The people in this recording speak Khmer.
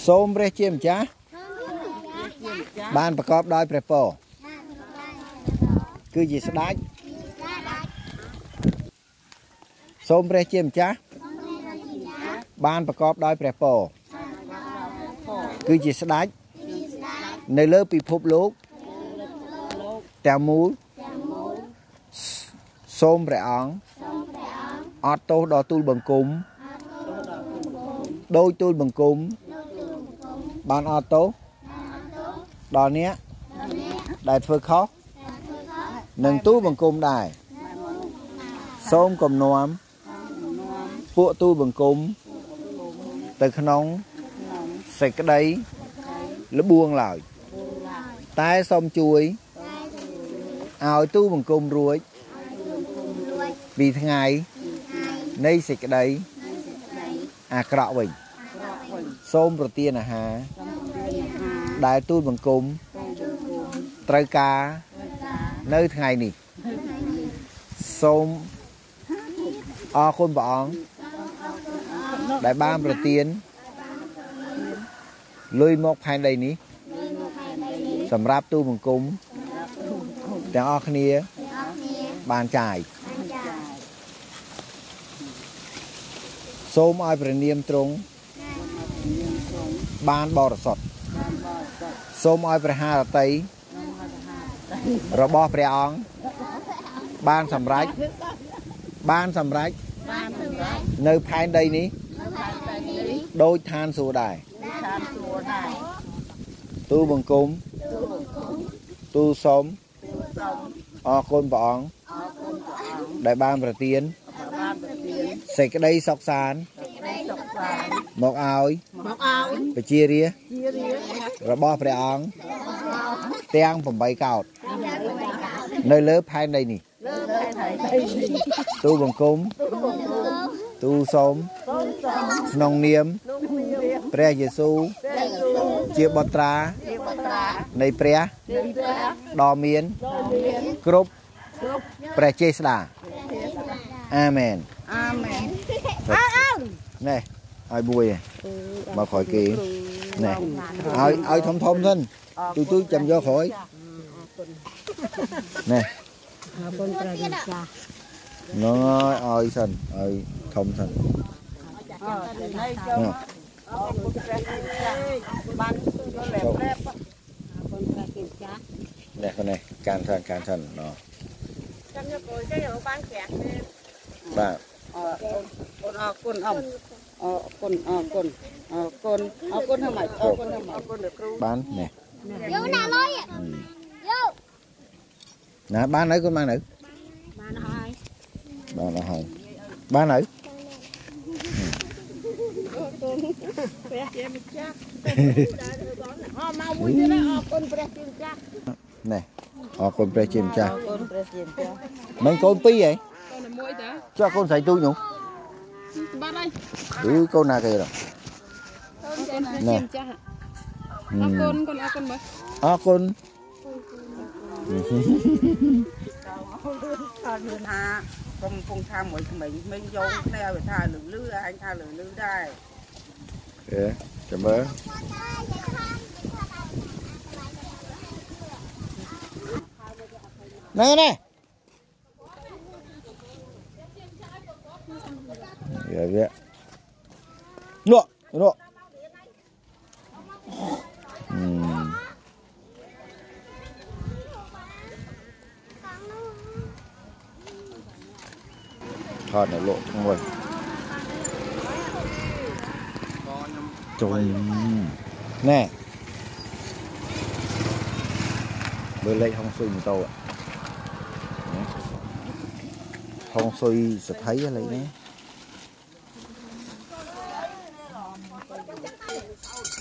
សូមព្រះជាម្ចាស់បានប្រកបដោយព្រះពរគឺជាស្ដេចសូមព្រះជាម្ចាស់បានប្រកបដោយព្រះពរគឺជាស្ដេចនៅលើពិភពលោកទាំងមូលសូមព្រះអង្គអត់ទោសដល់ទូលបង្គំដោយទូលបង្គំបានអត់ទោសដល់អ្នកដែលធ្វើខុសនឹងទូលបង្គំដែរសូមគំនុំពួកទូលបង្គំទៅក្នុងសេចក្តីល្បួងឡើយតែសូមជួយឲ្យទូលបង្គំរួចពីថ្ងៃនៃសេចក្តីអាក្រក់វិញសូមប្រទានអាហារដែលទូលបង្គំត្រូវការនៅថ្ងៃនេះសូមអរគុណព្រះអង្គដែលបានប្រទានលុយមកផែនដីនេះសម្រាប់ទូលបង្គំទាំងអស់គ្នាបានចាយសូមឲ្យព្រះនាមទ្រង់បានបរិសុទ្ធសូមឲ្យព្រះハរតីរបស់ព្រះអង្គបានសម្រេចនៅផែនដីនេះដោយឋានសួគ៌ដែរទូលបង្គំទូលសូមអរគុណព្រះអង្គដែលបានប្រទានសេចក្តីសុខសាន្តមកឲ្យប្រជារាស្ត្ររបស់ព្រះអង្គទាំង8កោដ្ឋនៅលើផែនដីនេះទូលបង្គំទូលសូមក្នុងនាមព្រះយេស៊ូវជាបុត្រានៃព្រះដ៏មានគ្រប់ព្រះចេស្តាអាមែនណែឲ្យមួយមកក្រោយគេណែឲ្យធំសិនទូចាំយកក្រោយណែអរគុណព្រះចាស់នោះឲ្យសិនឲ្យធំសិនបានយកលែបអរគុណព្រះចាស់ណែคนនេះការសិនណោះចាំយកក្រោយគេបានក្រាក់ទេបាទអរគុណអរគុណហើយអរគុណហើយអរគុណលោកគ្រូបានណែយកណាលុយយកណាបានហើយគុណបានហើយបានហើយព្រះជាម្ចាស់មកមួយទៀតអរគុណព្រះជាម្ចាស់ណែអរគុណព្រះជាម្ចាស់មិនកូន2ហ៎កូនមួយតាចុះកូនស្រីទូចនោះបានហើយកូនណាគេđóណែអរគុណមើលអរគុណអត់មានថាកំពុងថាមួយក្មេងមិញយកគ្នាឲ្យថាលឺអញថាលឺដែរចាំមើលណែយ៉ាវាលក់ថតនៅលក់មួយចុយណែមើលលេខហុងស៊ុយម៉ូតូហុងស៊ុយសថីលេខនេះ